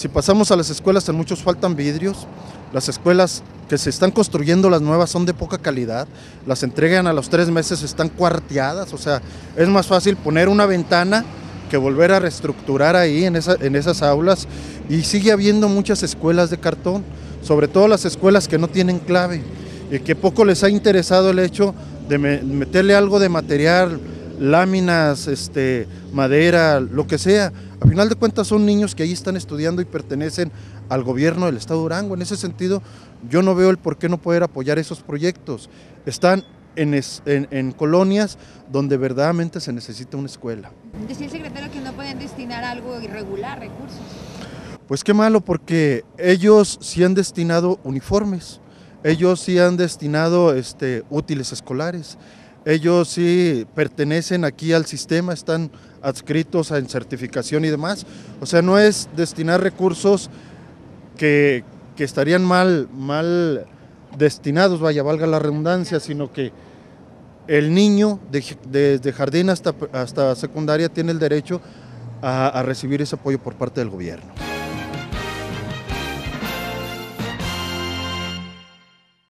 Si pasamos a las escuelas, en muchos faltan vidrios. Las escuelas que se están construyendo, las nuevas, son de poca calidad. Las entregan a los 3 meses, están cuarteadas. O sea, es más fácil poner una ventana que volver a reestructurar ahí en esas aulas. Y sigue habiendo muchas escuelas de cartón, sobre todo las escuelas que no tienen clave, y que poco les ha interesado el hecho de meterle algo de material, láminas, madera, lo que sea. A final de cuentas son niños que ahí están estudiando y pertenecen al gobierno del estado de Durango. En ese sentido, yo no veo el por qué no poder apoyar esos proyectos. Están en colonias donde verdaderamente se necesita una escuela. Decía el secretario que no pueden destinar algo irregular, recursos. Pues qué malo, porque ellos sí han destinado uniformes, ellos sí han destinado útiles escolares, ellos sí pertenecen aquí al sistema, están adscritos en certificación y demás. O sea, no es destinar recursos que estarían mal destinados, vaya, valga la redundancia, sino que el niño desde jardín hasta secundaria tiene el derecho a recibir ese apoyo por parte del gobierno.